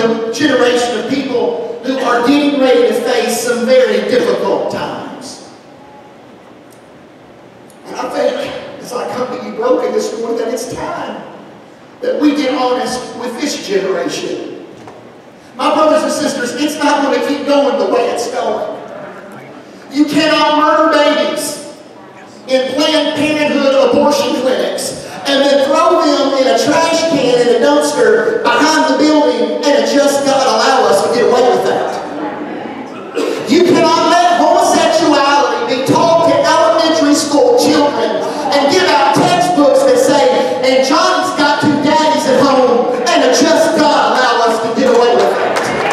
generation of people who are getting ready to face some very difficult times. And I think, as I come to you broken this morning, that it's time that we get honest with this generation. My brothers and sisters, it's not going to keep going the way it's going. You cannot murder babies in Planned Parenthood abortion clinics and then throw them in a trash can in a dumpster behind the building and just God allow us to get away with that. You cannot let homosexuality be taught to elementary school children and give out textbooks that say, and Johnny's got 2 daddies at home, and a just God allow us to get away with that.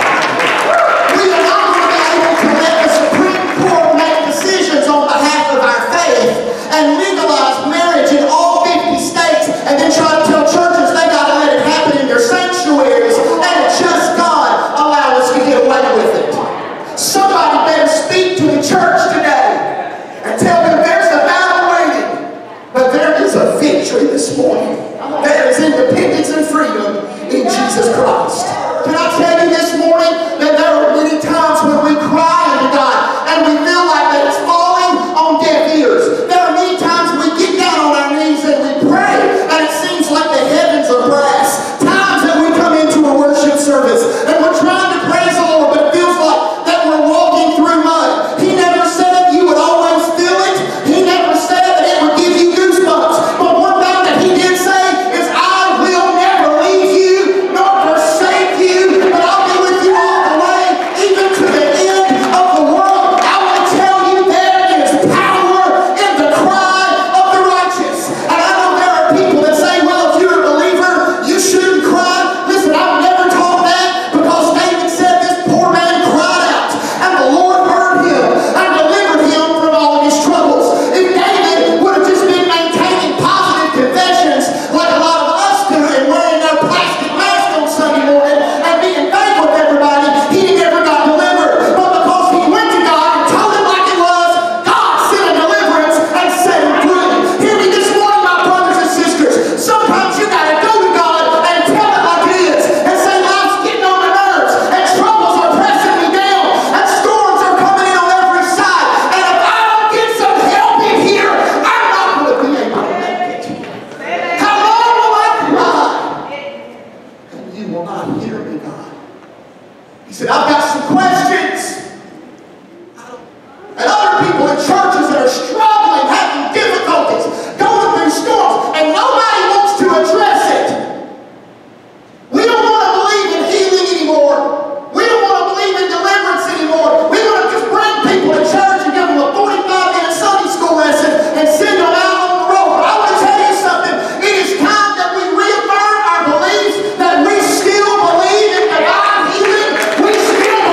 We are not going to be able to let the Supreme Court make decisions on behalf of our faith and legalize marriage in all 50 states and then try to tell churches they got to let it happen in their sanctuaries and a just God allow us to get away with it. Somebody better speak to the church today and tell them there's a battle waiting, but there is a victory this morning. There is independence and freedom in Jesus Christ. Can I tell you this morning that there are many times when we cry unto God and we feel like that it's falling on deaf ears. There are many times we get down on our knees and we pray and it seems like the heavens are brass. Times that we come into a worship service and we're trying to praise the Lord, but it feels like that we're walking through mud. He never said you would always feel it. He never said that it would give you goosebumps. But one thing that He did say is, I will never leave you nor forsake you, but I'll be with you all the way, even to the end of the world. I want to tell you there is power in the cry of the righteous. And I know there are people that say, well, if you're a believer, you shouldn't cry. Listen, I've never taught that, because David said this poor man cried out, and the Lord heard him and delivered him from all of his troubles. If David would have just been maintaining positive confessions like a lot of us do and wearing our plastic mask on Sunday morning and being fake with everybody, he never got delivered. But because he went to God and told him like it was, God sent a deliverance and set him free. Hear me this morning, my brothers and sisters. Sometimes you got to go to God and tell it like it is and say, life's getting on my nerves and troubles are pressing me down and storms are coming in on every side. And if I don't get some help in here, I'm not going to be able to make it. How long will I cry? And you will not hear me, God. He said, I've got some questions. And other people in churches that are struggling, having difficulties, going through storms, and nobody wants to address it. We don't want to believe in healing anymore. We don't want to believe in deliverance anymore. We want to just bring people to church and give them a 45-minute Sunday school lesson and send them out on the road. But I want to tell you something. It is time that we reaffirm our beliefs that we still believe in divine healing. We still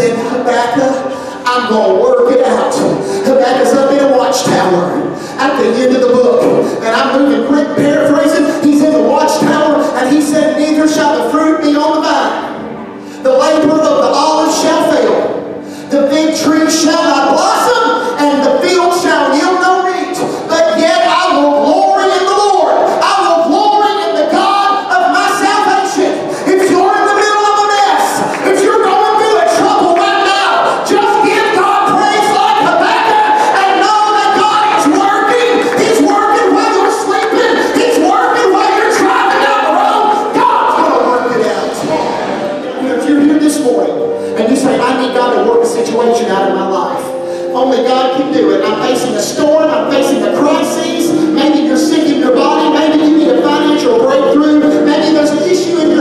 said, Habakkuk, I'm going to work it out. Habakkuk's up in a watchtower at the end of the book. And I'm moving quick, paraphrasing. He's in the watchtower, and he said, neither shall the fruit be on the vine. The labor of the olive shall fail. The fig tree shall not blossom, and the field shall yield no meat. But yet I will glory in the Lord. I will glory in the God of my salvation. If you're in the middle of a mess, if you're going through a trouble right now, just give God praise like Habakkuk and know that God is working. He's working while you're sleeping. He's working while you're driving down the road. God's going to work it out. If you're here this morning and you say, I need God to work a situation out of my life. Only God can do it. I'm facing a storm. I'm facing a crisis. Maybe you're sick in your body. Maybe you need a financial breakthrough. Maybe there's an issue in your